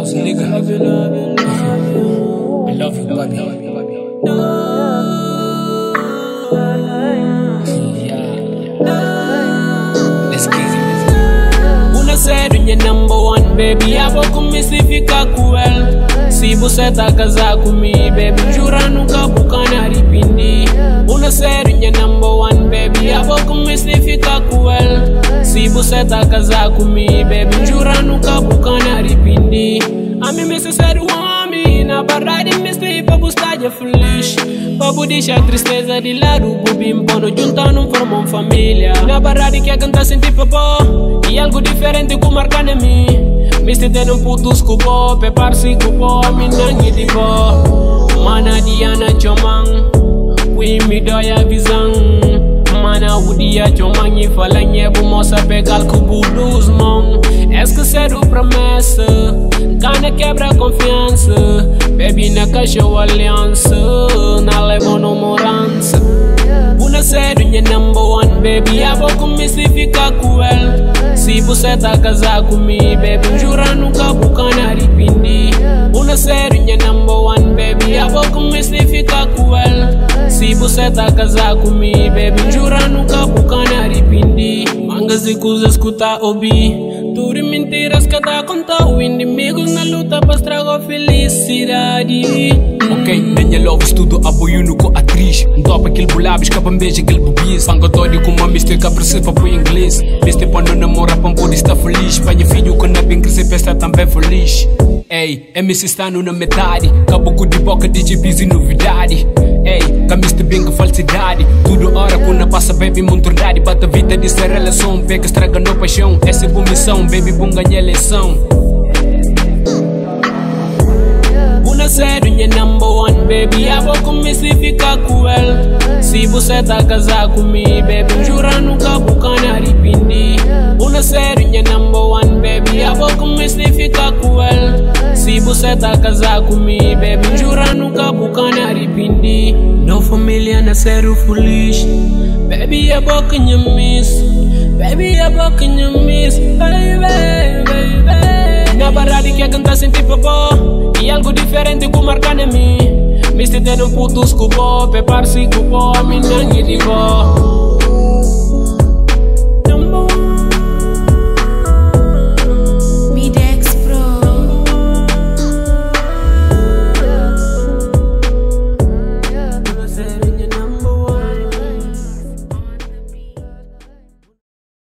house, nigga. I love you, baby. Let's get it. Una série minha number one, baby. A boca me se fica cruel. Se você tá casar comigo, baby, jura nunca bucana arrependi. Una série minha number one, baby. A boca me se fica cruel. Se você tá casar comigo, baby, jura nunca bucana arrependi. A mim me sério homem, na verdade me estou pra buscar de feliz. Pra deixar a tristeza de lado, bubim, pondo juntar não formam família. Na verdade que a cantar sentir papá, e algo diferente que marca na mim. Me estou tendo putos cubo, prepar-se cubo, me nangue de bo. Mana Diana chomang, we me dói a visão. Mana o dia chomang e falanha, bumosa pegar cubo dos mãos. Esquecer o promessa, gana quebra confiança. Baby na caixa o aliança, na leva no morança. Una série minha number one, baby. A boca me se fica cruel. Se você tá casar comigo, baby, jura nunca bucana arrependi. Una série minha number one, baby. A boca me se fica cruel. Se você tá casar comigo, baby, jura nunca bucana arrependi. Mangas e coisas que tá ouvi, tudo mentiras que tá contando. Inimigos na luta pra estragar felicidade. Ok, tenha love estudo apoio com atriz. Top aquele bolabis que a beija aquele bobis. Pangatório com uma mister que precisa para inglês. Mister para não namorar para poder estar feliz. Pai e filho quando é bem crescer para estar também feliz. Ei, MC está na metade. Caboclo de boca de GBs e novidade. Ei, camista bem com falsidade. Tudo hora quando passa baby muito verdade. Bata a vida de ser relação, pega estraga no paixão. Essa é boa missão, baby bom ganhar eleição. Una série minha number one, baby. A boca me se fica cruel. Se você tá casar comigo, baby, jura nunca bucana arrependi. Una série minha number one, baby. A boca me se fica cruel. Se você tá casar comigo, baby, jura nunca bucana arrependi. No família nasceram feliz. Baby, a boca me miss. Baby, a boca me miss. Baby, baby. Na verdade que a cantar sentir papá, e algo diferente que marca na mim. Me estou tendo putos cubo, prepar-se cubo, me nangue de bo.